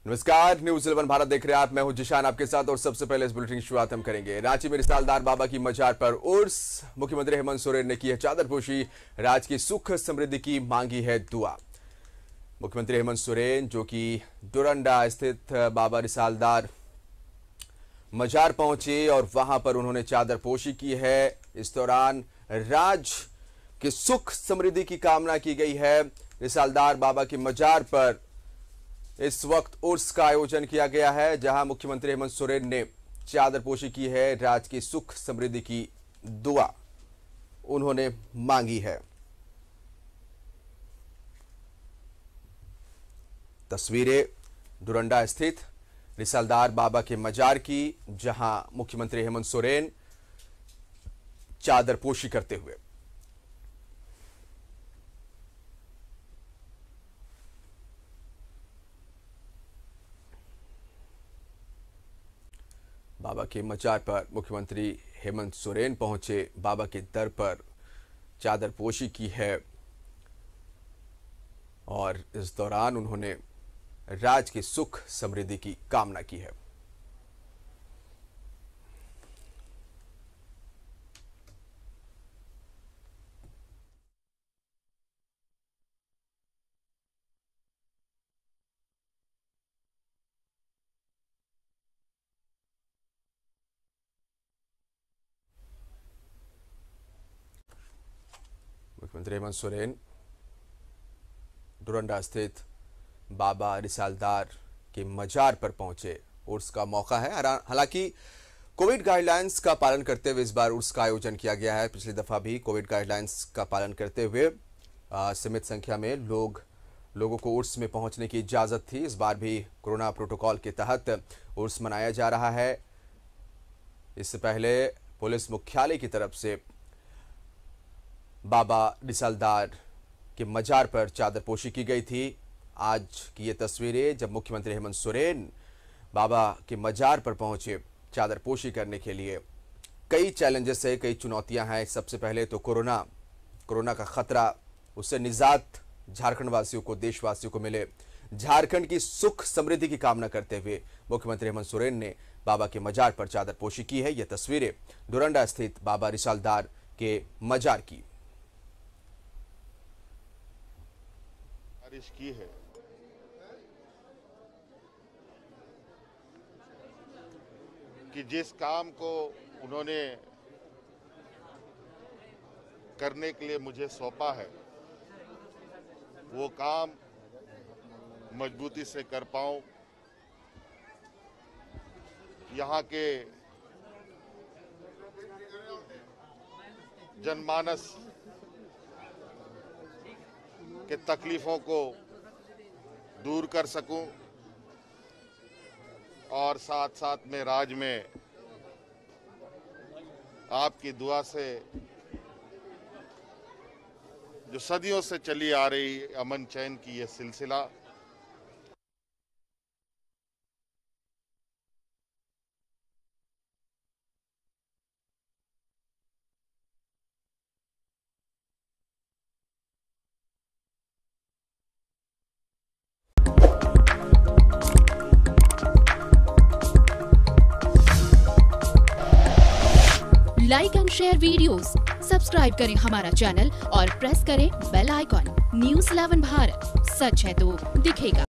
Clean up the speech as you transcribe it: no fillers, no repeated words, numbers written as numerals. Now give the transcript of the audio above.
नमस्कार, न्यूज 11 भारत देख रहे हैं आप। मैं हूं जिशान आपके साथ और सबसे पहले इस बुलेटिन की शुरुआत हम करेंगे। रांची में रिसालदार बाबा की मजार पर उर्स। मुख्यमंत्री हेमंत सोरेन ने की है चादरपोशी। राज्य की सुख समृद्धि की मांगी है दुआ। मुख्यमंत्री हेमंत सोरेन जो कि डोरंडा स्थित बाबा रिसालदार मजार पहुंचे और वहां पर उन्होंने चादरपोशी की है। इस दौरान राज्य की सुख समृद्धि की कामना की गई है। रिसालदार बाबा की मजार पर इस वक्त उर्स का आयोजन किया गया है, जहां मुख्यमंत्री हेमंत सोरेन ने चादरपोशी की है। राज्य की सुख समृद्धि की दुआ उन्होंने मांगी है। तस्वीरें डोरंडा स्थित रिसालदार बाबा के मजार की, जहां मुख्यमंत्री हेमंत सोरेन चादरपोशी करते हुए। बाबा के मजार पर मुख्यमंत्री हेमंत सोरेन पहुंचे। बाबा के दर पर चादरपोशी की है और इस दौरान उन्होंने राज्य की सुख समृद्धि की कामना की है। मुख्यमंत्री हेमंत सोरेन डोरंडा स्थित बाबा रिसालदार के मजार पर पहुंचे। उर्स का मौका है। हालांकि कोविड गाइडलाइंस का पालन करते हुए इस बार उर्स का आयोजन किया गया है। पिछली दफा भी कोविड गाइडलाइंस का पालन करते हुए सीमित संख्या में लोगों को उर्स में पहुंचने की इजाजत थी। इस बार भी कोरोना प्रोटोकॉल के तहत उर्स मनाया जा रहा है। इससे पहले पुलिस मुख्यालय की तरफ से बाबा रिसालदार के मजार पर चादरपोशी की गई थी। आज की ये तस्वीरें जब मुख्यमंत्री हेमंत सोरेन बाबा के मजार पर पहुंचे चादरपोशी करने के लिए। कई चैलेंजेस है, कई चुनौतियां हैं। सबसे पहले तो कोरोना का खतरा, उससे निजात झारखंड वासियों को, देशवासियों को मिले। झारखंड की सुख समृद्धि की कामना करते हुए मुख्यमंत्री हेमंत सोरेन ने बाबा के मजार पर चादरपोशी की है। ये तस्वीरें डोरंडा स्थित बाबा रिसालदार के मजार की की है। कि जिस काम को उन्होंने करने के लिए मुझे सौंपा है, वो काम मजबूती से कर पाऊं। यहाँ के जनमानस के तकलीफों को दूर कर सकूं और साथ साथ में राज्य में आपकी दुआ से जो सदियों से चली आ रही अमन चैन की ये सिलसिला like and share videos, subscribe करें हमारा चैनल और प्रेस करें बेल आइकॉन। न्यूज़ 11 भारत, सच है तो दिखेगा।